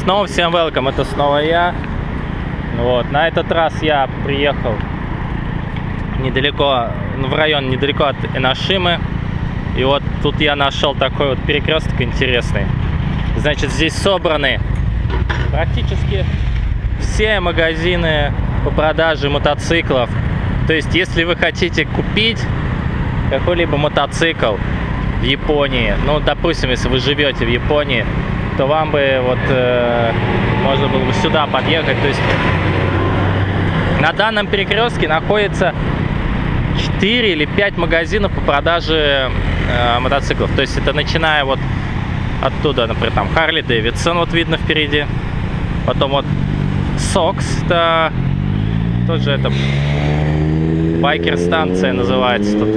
снова всем welcome, это снова я. Вот, на этот раз я приехал недалеко, в район недалеко от Эношимы. И вот тут я нашел такой вот перекресток интересный. Значит, здесь собраны практически все магазины по продаже мотоциклов. То есть, если вы хотите купить какой-либо мотоцикл в Японии, ну, допустим, если вы живете в Японии, то вам бы вот можно было бы сюда подъехать. То есть на данном перекрестке находится 4 или 5 магазинов по продаже мотоциклов. То есть это начиная вот оттуда, например, там Harley Davidson, вот видно впереди. Потом вот Sox, это тоже это байкер-станция называется тут.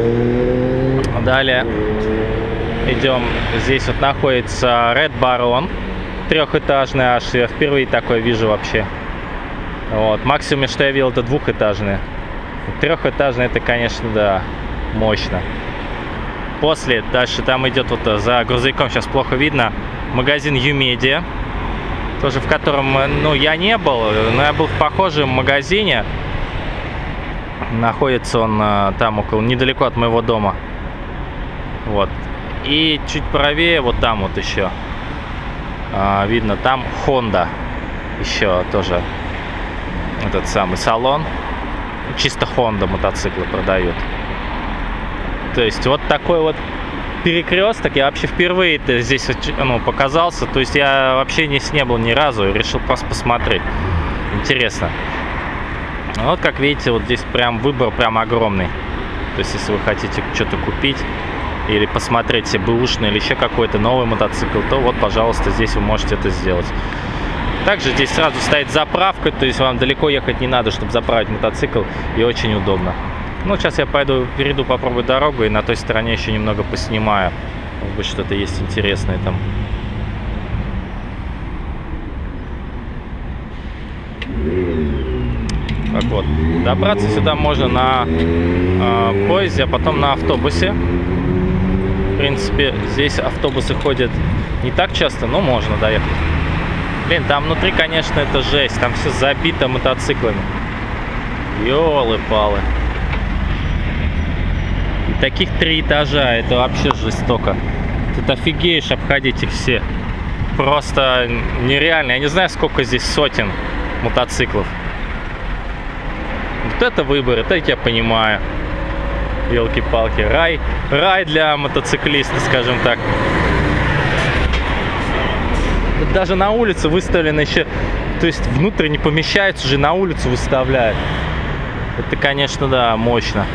Далее идем, здесь вот находится Red Baron, трехэтажный аж, я впервые такое вижу вообще. Вот, максимум, что я видел, это двухэтажный. Трехэтажный, это, конечно, да, мощно. После, дальше там идет вот за грузовиком, сейчас плохо видно, магазин Юмедиа, тоже в котором, ну, я не был, но я был в похожем магазине. Находится он там около, недалеко от моего дома. Вот. И чуть правее, вот там вот еще видно, там Honda еще тоже этот самый салон, чисто Honda мотоциклы продают. То есть вот такой вот перекресток, я вообще впервые здесь, ну, показался, то есть я вообще не был ни разу, решил просто посмотреть, интересно. Вот как видите, вот здесь прям выбор прям огромный. То есть если вы хотите что-то купить или посмотреть себе бэушный или еще какой-то новый мотоцикл, то вот, пожалуйста, здесь вы можете это сделать. Также здесь сразу стоит заправка, то есть вам далеко ехать не надо, чтобы заправить мотоцикл, и очень удобно. Ну, сейчас я перейду, попробую дорогу, и на той стороне еще немного поснимаю. Может быть, что-то есть интересное там. Так вот, добраться сюда можно на поезде, а потом на автобусе. В принципе, здесь автобусы ходят не так часто, но можно доехать. Блин, там внутри, конечно, это жесть. Там все забито мотоциклами. Ёлы-палы. И таких 3 этажа. Это вообще жестоко. Тут офигеешь обходить их все. Просто нереально. Я не знаю, сколько здесь сотен мотоциклов. Вот это выбор, это я понимаю. Елки-палки. Рай для мотоциклиста, скажем так. Даже на улице выставлено еще, то есть внутрь не помещается, уже на улицу выставляют. Это, конечно, да, мощно.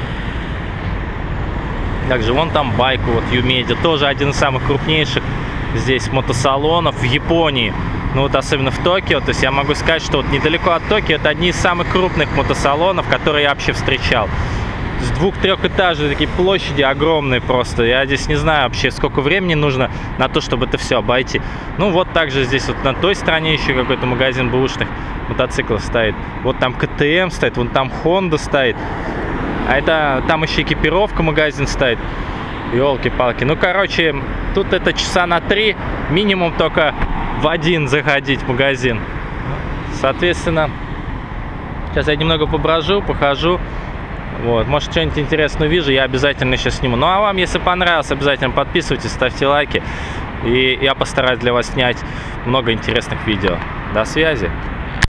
Также вон там байку, вот Юмедиа, тоже один из самых крупнейших здесь мотосалонов в Японии. Ну вот особенно в Токио, то есть я могу сказать, что вот недалеко от Токио это одни из самых крупных мотосалонов, которые я вообще встречал. С 2-3-этажные такие площади огромные просто. Я здесь не знаю вообще, сколько времени нужно на то, чтобы это все обойти. Ну вот также здесь вот на той стороне еще какой-то магазин бэушных мотоциклов стоит. Вот там КТМ стоит, вон там Honda стоит. А это там еще экипировка магазин стоит. Ёлки-палки. Ну короче, тут это часа на 3 минимум только в один заходить в магазин. Соответственно, сейчас я немного поброжу, похожу. Вот, может, что-нибудь интересное увижу, я обязательно сейчас сниму. Ну, а вам, если понравилось, обязательно подписывайтесь, ставьте лайки. И я постараюсь для вас снять много интересных видео. До связи!